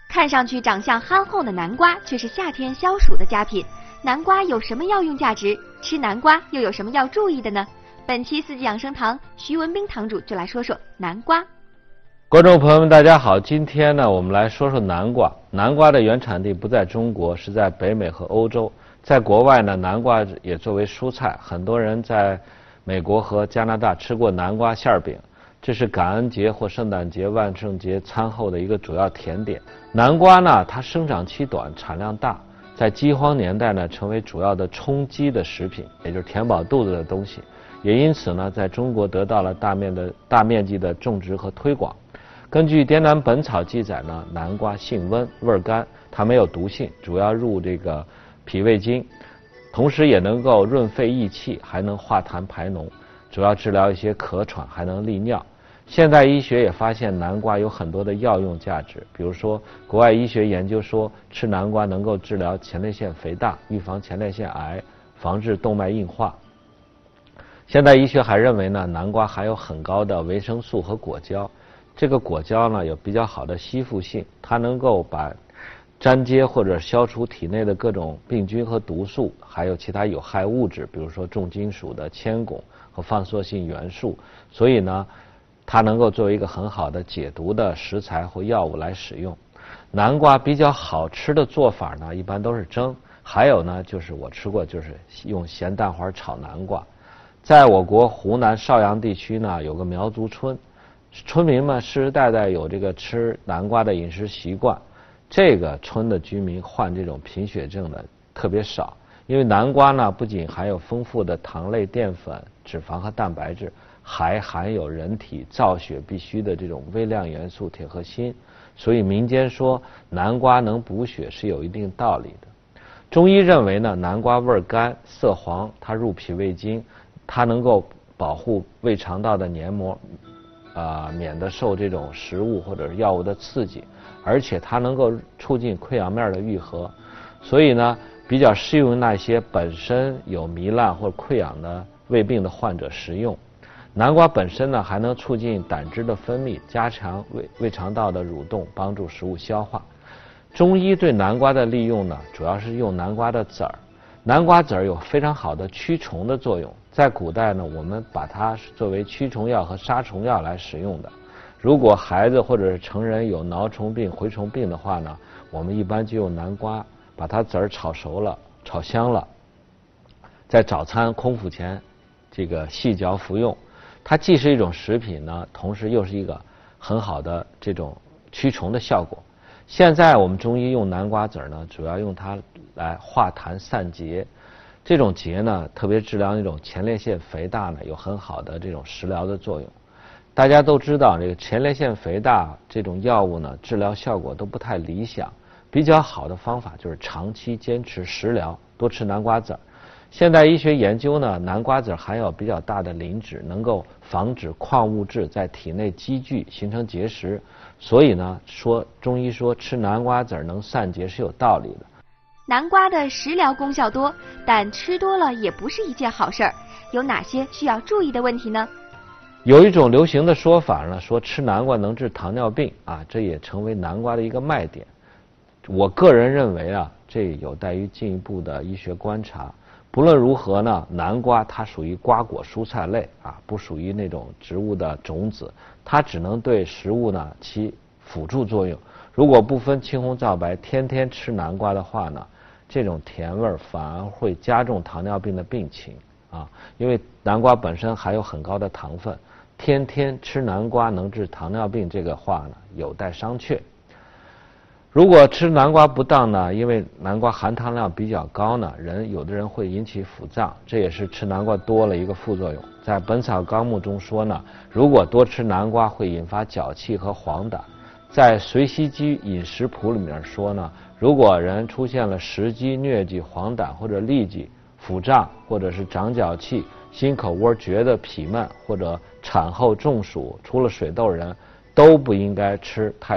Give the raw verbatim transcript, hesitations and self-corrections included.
看上去长相憨厚的南瓜，却是夏天消暑的佳品。南瓜有什么药用价值？吃南瓜又有什么要注意的呢？本期四季养生堂，徐文兵堂主就来说说南瓜。 观众朋友们，大家好，今天呢，我们来说说南瓜。南瓜的原产地不在中国，是在北美和欧洲。在国外呢，南瓜也作为蔬菜，很多人在美国和加拿大吃过南瓜馅饼。这是感恩节或圣诞节、万圣节餐后的一个主要甜点。南瓜呢，它生长期短，产量大，在饥荒年代呢，成为主要的充饥的食品，也就是填饱肚子的东西。也因此呢，在中国得到了大面的大面积的种植和推广。根据《滇南本草》记载呢，南瓜性温，味儿甘，它没有毒性，主要入这个脾胃经，同时也能够润肺益气，还能化痰排脓，主要治疗一些咳喘，还能利尿。现代医学也发现南瓜有很多的药用价值，比如说国外医学研究说，吃南瓜能够治疗前列腺肥大，预防前列腺癌，防治动脉硬化。现代医学还认为呢，南瓜含有很高的维生素和果胶，这个果胶呢有比较好的吸附性，它能够把粘接或者消除体内的各种病菌和毒素，还有其他有害物质，比如说重金属的铅汞和放射性元素，所以呢它能够作为一个很好的解毒的食材或药物来使用。南瓜比较好吃的做法呢，一般都是蒸，还有呢就是我吃过，就是用咸蛋黄炒南瓜。在我国湖南邵阳地区呢，有个苗族村，村民们世世代代有这个吃南瓜的饮食习惯。这个村的居民患这种贫血症的特别少，因为南瓜呢不仅含有丰富的糖类、淀粉、脂肪和蛋白质，还含有人体造血必需的这种微量元素铁和锌，所以民间说南瓜能补血是有一定道理的。中医认为呢，南瓜味甘色黄，它入脾胃经，它能够保护胃肠道的黏膜，啊、呃，免得受这种食物或者是药物的刺激，而且它能够促进溃疡面的愈合，所以呢，比较适用于那些本身有糜烂或溃疡的胃病的患者食用。南瓜本身呢，还能促进胆汁的分泌，加强胃胃肠道的蠕动，帮助食物消化。中医对南瓜的利用呢，主要是用南瓜的籽儿。南瓜籽儿有非常好的驱虫的作用，在古代呢，我们把它作为驱虫药和杀虫药来使用的。如果孩子或者是成人有挠虫病、蛔虫病的话呢，我们一般就用南瓜，把它籽儿炒熟了、炒香了，在早餐空腹前这个细嚼服用。它既是一种食品呢，同时又是一个很好的这种驱虫的效果。现在我们中医用南瓜籽儿呢，主要用它来化痰散结。这种结呢，特别治疗那种前列腺肥大呢，有很好的这种食疗的作用。大家都知道，这个前列腺肥大这种药物呢，治疗效果都不太理想。比较好的方法就是长期坚持食疗，多吃南瓜籽儿。现代医学研究呢，南瓜籽含有比较大的磷脂，能够防止矿物质在体内积聚形成结石，所以呢，说中医说吃南瓜籽能散结是有道理的。 南瓜的食疗功效多，但吃多了也不是一件好事儿。有哪些需要注意的问题呢？ 有一种流行的说法呢，说吃南瓜能治糖尿病啊，这也成为南瓜的一个卖点。我个人认为啊，这有待于进一步的医学观察。不论如何呢，南瓜它属于瓜果蔬菜类啊，不属于那种植物的种子，它只能对食物呢起辅助作用。如果不分青红皂白，天天吃南瓜的话呢，这种甜味反而会加重糖尿病的病情啊，因为南瓜本身含有很高的糖分，天天吃南瓜能治糖尿病这个话呢，有待商榷。如果吃南瓜不当呢，因为南瓜含糖量比较高呢，人有的人会引起腹胀，这也是吃南瓜多了一个副作用。在《本草纲目》中说呢，如果多吃南瓜会引发脚气和黄疸。在《随息居饮食谱》里面说呢，如果人出现了食积、疟疾、黄疸或者痢疾、腹胀或者是长脚气、心口窝觉得痞闷或者产后中暑、出了水痘人，都不应该吃太